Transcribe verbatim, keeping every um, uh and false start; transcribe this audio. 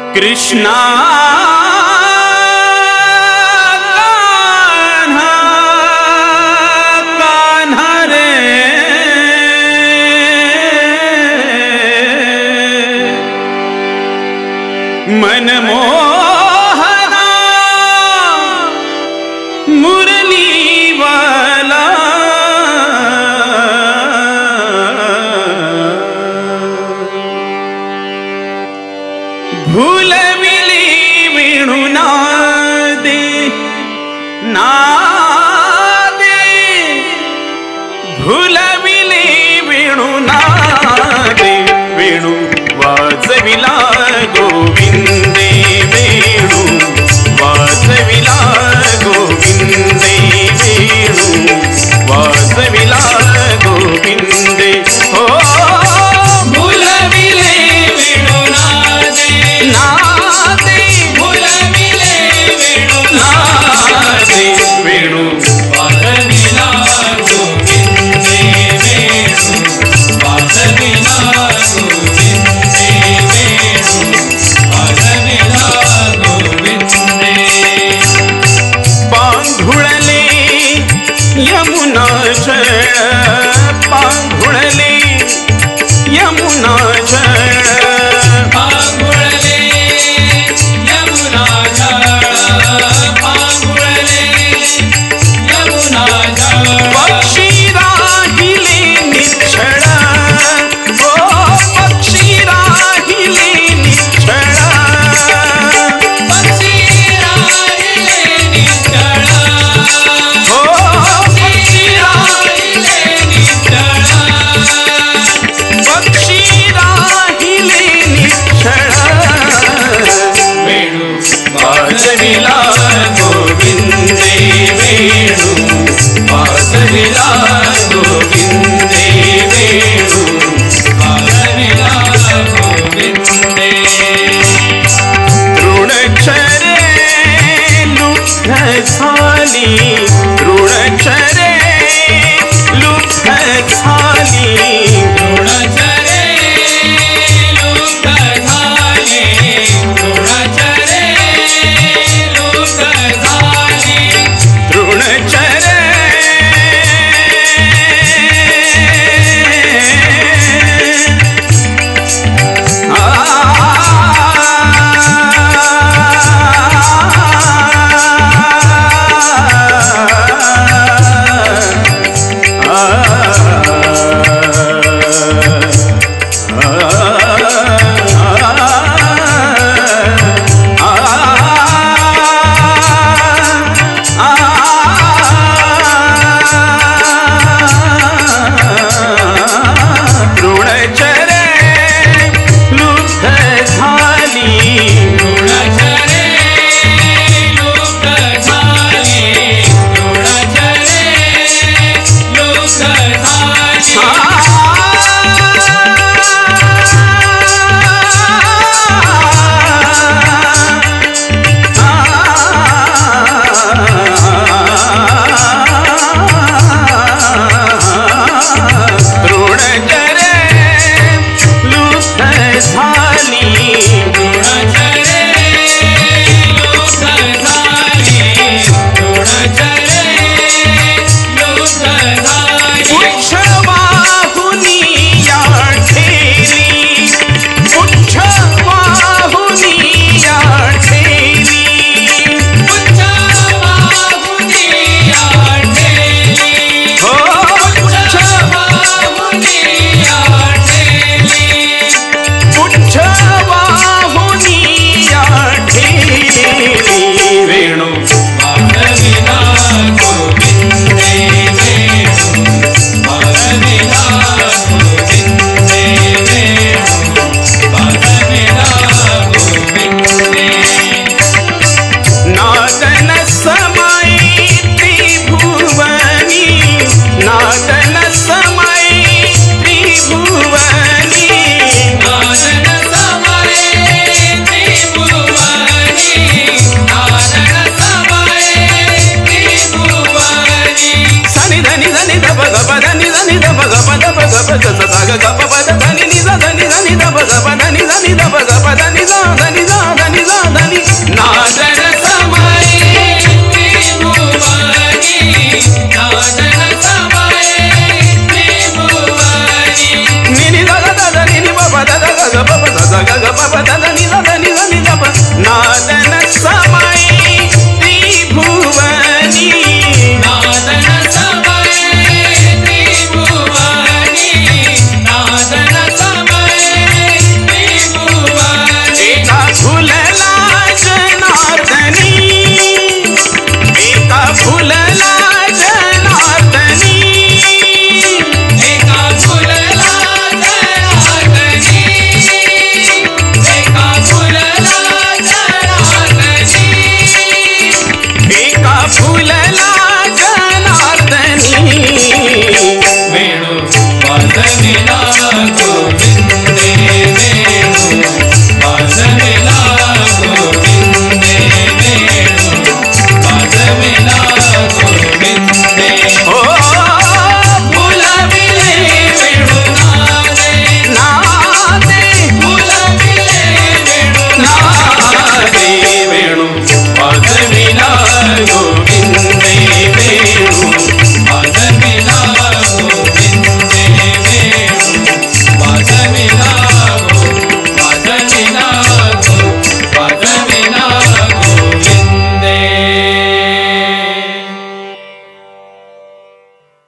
कृष्णा कान्हा कान्हा रे मनमोहना मुरली वाला भूल मिली वेणु नादे नादे भूल मिली वेणु नादे वेणु वाजविला गोविंदे वेणु वाजविला गोविंदे वेणु वाजविला गोविंदे हो यमुना जल पांघुळले यमुना जल पांघुळले यमुना जल पांघुळले यमुना जल पक्षी राहिले निश्चळ ओ पक्षी राहिले निश्चळ पक्षी राहिले निश्चळ हो पक्षी राहिले निश्चळ पक्षी राहिले निश्चळ वेणु वाजविला गोविंदे वेणु वाजविला गोविंदे वेणु वाजविला गोविंदे ऋणचरे लुब्ध झाली ऋणचरे लुब्ध झाली ऋणचरे लुब्ध झाले ऋणचरे पद